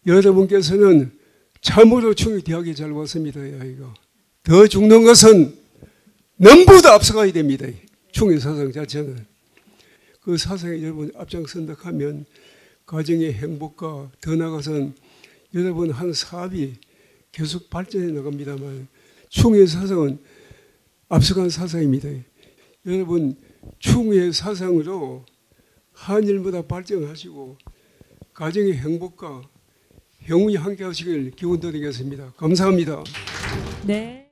여러분께서는 참으로 충이 대학에 잘 왔습니다. 이거 더 죽는 것은 넘보다 앞서가야 됩니다. 충의 사상 자체는. 그 사상에 여러분 앞장선다 하면 가정의 행복과 더 나아가서는 여러분 한 사업이 계속 발전해 나갑니다만 충의 사상은 앞서간 사상입니다. 여러분 충의 사상으로 한일보다 발전하시고 가정의 행복과 행운이 함께 하시길 기원 드리겠습니다. 감사합니다. 네.